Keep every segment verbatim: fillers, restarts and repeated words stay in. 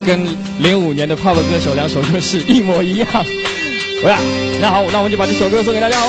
跟零五年的 pop 歌手两首歌是一模一样。对啊，那好，那我们就把这首歌送给大家，好吗？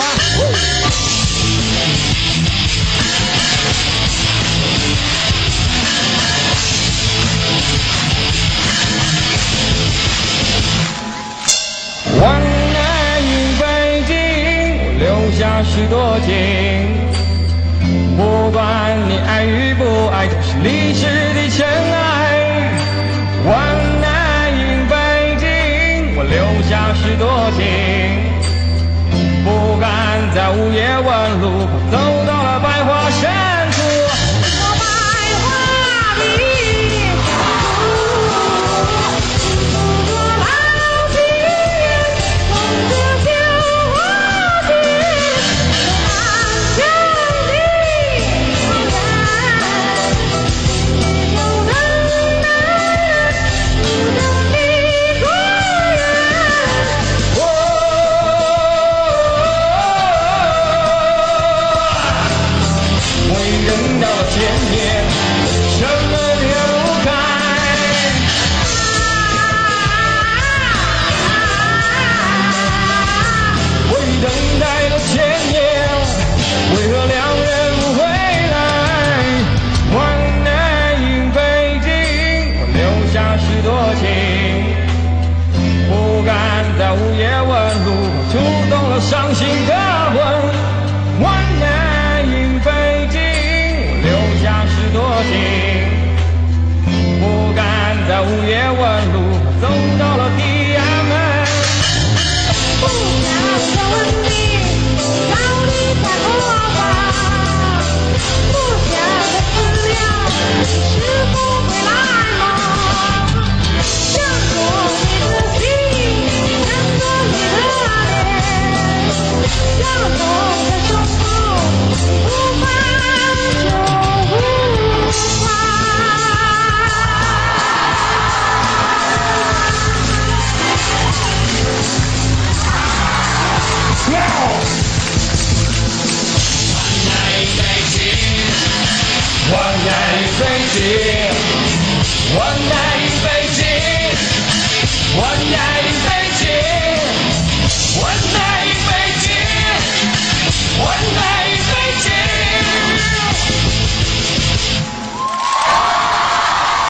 万爱于北京，我留下许多情。不管你爱与不爱，都是历史的尘埃。万爱于北京，我留下许多情。不敢在午夜问路，走到了百花深处。伤心的魂，万难因北京留下许多情，不敢在午夜问路，走到了地安门。不想再问你到底在何方，不想再思量你是否会来吗？想过你的心，想过你的脸。让我的胸口无法就无法。One night in Beijing, one night in Beijing, one night in Beijing, one night in Beijing, one night in Beijing, one night.